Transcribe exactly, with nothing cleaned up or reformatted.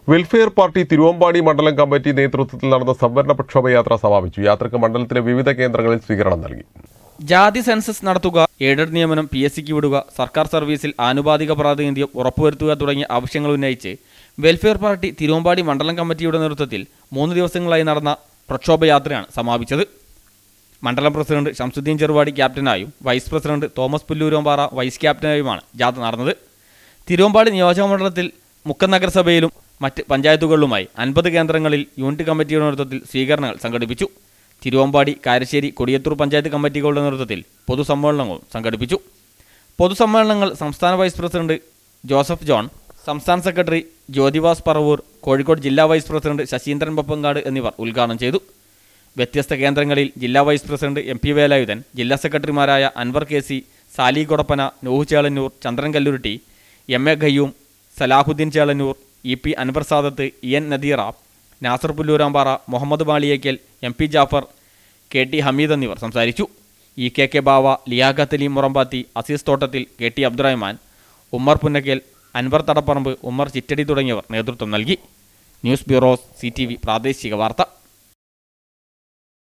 Welfare party Thiruvambady മണ്ഡലം committee നേതൃത്വത്തിൽ നടന്ന സംവരണ പ്രക്ഷോഭയാത്ര സമാപിച്ചു. യാത്രക്ക് മണ്ഡലത്തിലെ വിവിധ കേന്ദ്രങ്ങളിൽ സ്വീകരണം നൽകി. ജാതി സെൻസസ് നടത്തുക, എയ്ഡഡ് നിയമനം പി എസ് സിക്ക് വിടുക, സർക്കാർ സർവീസിൽ ആനുപാതിക പ്രാതിനിധ്യം ഉറപ്പുവരുത്തുക തുടങ്ങിയ ആവശ്യങ്ങൾ ഉന്നയിച്ച് വെൽഫെയർ പാർട്ടി തിരുവമ്പാടി മണ്ഡലം കമ്മിറ്റിയുടെ നേതൃത്വത്തിൽ മൂന്ന് ദിവസങ്ങളായി നടന്ന പ്രക്ഷോഭയാത്രയാണ് സമാപിച്ചത്. മണ്ഡലം പ്രസിഡന്റ് ഷംസുദ്ദീൻ ചെറുവാടി ക്യാപ്റ്റനായും vice president Thomas Pulloorampara vice ക്യാപ്റ്റനായുമാണ് ജാഥ നടന്നത്. തിരുവമ്പാടി നിയോജക മണ്ഡലത്തിൽ മുക്കം നഗരസഭയിലും മറ്റ് പഞ്ചായത്തുകളിലുമായി അൻപത് കേന്ദ്രങ്ങളിൽ യൂണിറ്റ് കമ്മിറ്റിയുടെ നേതൃത്വത്തിൽ സ്വീകരണങ്ങൾ സംഘടിപ്പിച്ചു. തിരുവമ്പാടി, കാരശ്ശേരി, കൊടിയത്തൂർ പഞ്ചായത്ത് കമ്മിറ്റികളുടെ നേതൃത്വത്തിൽ പൊതുസമ്മേളനങ്ങളും സംഘടിപ്പിച്ചു. പൊതുസമ്മേളനങ്ങൾ സംസ്ഥാന വൈസ് പ്രസിഡന്റ് ജോസഫ് ജോൺ, സംസ്ഥാന സെക്രട്ടറി ജ്യോതിവാസ് പറവൂർ, കോഴിക്കോട് ജില്ലാ വൈസ് പ്രസിഡന്റ് ശശീന്ദ്രൻ പപ്പങ്കാട് എന്നിവർ ഉദ്ഘാടനം ചെയ്തു. വ്യത്യസ്ത കേന്ദ്രങ്ങളിൽ ജില്ലാ vice president M P Velayudhan, ജില്ലാ സെക്രട്ടറിമാരായ Anwar K C, Sali Kodappana, Nooh Chelannur, Chandran Kalluruti, M A Khayyum, Salahuddin Chelannur, E P Anwar Sadath, E N Nadeera, Nasar Pulloorampara, Muhammad Baliyekkal, M P Jafar, K T Hameed എന്നിവർ സംസാരിച്ചു. E K K Bava, Liyakath Ali Murampathi, Azeez Thottathil, K T Abdurahman, Ummer Punnakkal, Anwar Thadapparamb, Ummer Chittadi തുടങ്ങിയവർ നേതൃത്വം നൽകി. News bureau, C T V പ്രാദേശിക വാർത്ത.